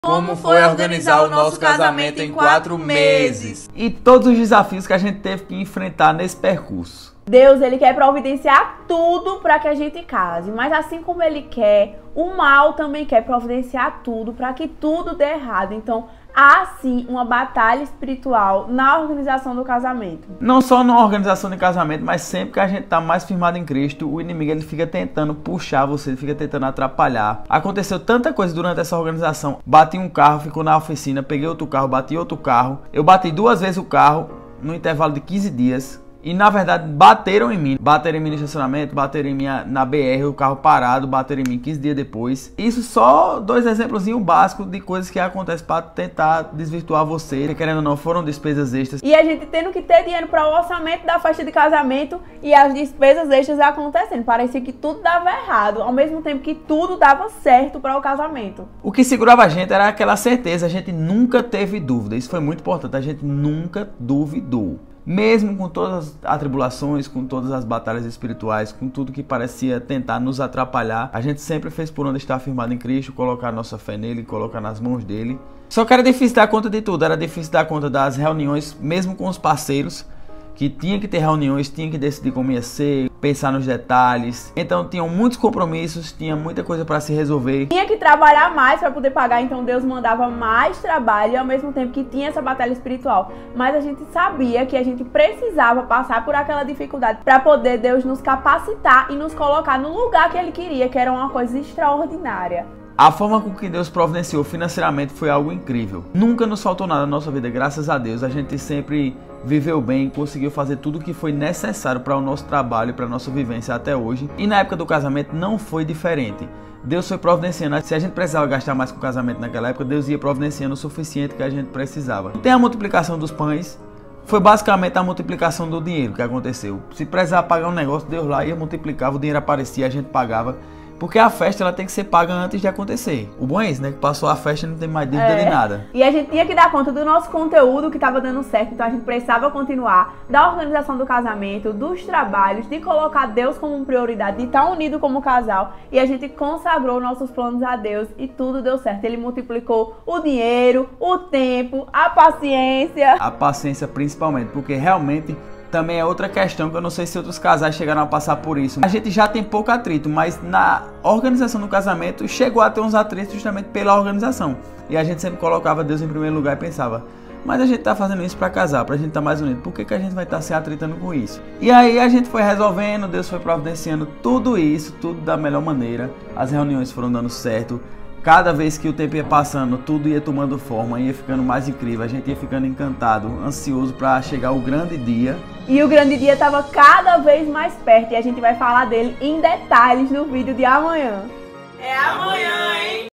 Como foi organizar o nosso casamento em 4 meses. E todos os desafios que a gente teve que enfrentar nesse percurso. Deus, ele quer providenciar tudo para que a gente case, mas assim como ele quer, o mal também quer providenciar tudo para que tudo dê errado. Então, há sim uma batalha espiritual na organização do casamento. Não só na organização de casamento, mas sempre que a gente tá mais firmado em Cristo, o inimigo ele fica tentando puxar você, ele fica tentando atrapalhar. Aconteceu tanta coisa durante essa organização. Bati um carro, ficou na oficina, peguei outro carro, bati outro carro. Eu bati 2 vezes o carro no intervalo de 15 dias. E na verdade bateram em mim no estacionamento, bateram em mim na BR, o carro parado, bateram em mim 15 dias depois. Isso só 2 exemplos básicos de coisas que acontecem para tentar desvirtuar você. Querendo ou não, foram despesas extras. E a gente tendo que ter dinheiro para o orçamento da festa de casamento e as despesas extras acontecendo. Parecia que tudo dava errado, ao mesmo tempo que tudo dava certo para o casamento. O que segurava a gente era aquela certeza, a gente nunca teve dúvida. Isso foi muito importante, a gente nunca duvidou. Mesmo com todas as atribulações, com todas as batalhas espirituais, com tudo que parecia tentar nos atrapalhar, a gente sempre fez por onde estar firmado em Cristo, colocar nossa fé nele, colocar nas mãos dele. Só que era difícil dar conta de tudo, era difícil dar conta das reuniões, mesmo com os parceiros, que tinha que ter reuniões, tinha que decidir como ia ser, pensar nos detalhes. Então tinham muitos compromissos, tinha muita coisa para se resolver. Tinha que trabalhar mais para poder pagar, então Deus mandava mais trabalho ao mesmo tempo que tinha essa batalha espiritual. Mas a gente sabia que a gente precisava passar por aquela dificuldade para poder Deus nos capacitar e nos colocar no lugar que Ele queria, que era uma coisa extraordinária. A forma com que Deus providenciou financeiramente foi algo incrível. Nunca nos faltou nada na nossa vida, graças a Deus. A gente sempre viveu bem, conseguiu fazer tudo o que foi necessário para o nosso trabalho e para a nossa vivência até hoje. E na época do casamento não foi diferente. Deus foi providenciando. Se a gente precisava gastar mais com o casamento naquela época, Deus ia providenciando o suficiente que a gente precisava. Tem a multiplicação dos pães. Foi basicamente a multiplicação do dinheiro que aconteceu. Se precisava pagar um negócio, Deus lá ia multiplicava, o dinheiro aparecia, a gente pagava. Porque a festa ela tem que ser paga antes de acontecer. O bom é isso, né? Que passou a festa e não tem mais dívida de nada. E a gente tinha que dar conta do nosso conteúdo que estava dando certo. Então a gente precisava continuar da organização do casamento, dos trabalhos, de colocar Deus como prioridade, de estar unido como casal. E a gente consagrou nossos planos a Deus e tudo deu certo. Ele multiplicou o dinheiro, o tempo, a paciência. A paciência principalmente, porque realmente... Também é outra questão que eu não sei se outros casais chegaram a passar por isso. A gente já tem pouco atrito, mas na organização do casamento chegou a ter uns atritos justamente pela organização. E a gente sempre colocava Deus em primeiro lugar e pensava, mas a gente tá fazendo isso para casar, pra gente estar mais unido. Por que a gente vai estar se atritando com isso? E aí a gente foi resolvendo, Deus foi providenciando tudo isso, tudo da melhor maneira. As reuniões foram dando certo. Cada vez que o tempo ia passando, tudo ia tomando forma, ia ficando mais incrível, a gente ia ficando encantado, ansioso para chegar o grande dia. E o grande dia estava cada vez mais perto e a gente vai falar dele em detalhes no vídeo de amanhã. É amanhã, hein?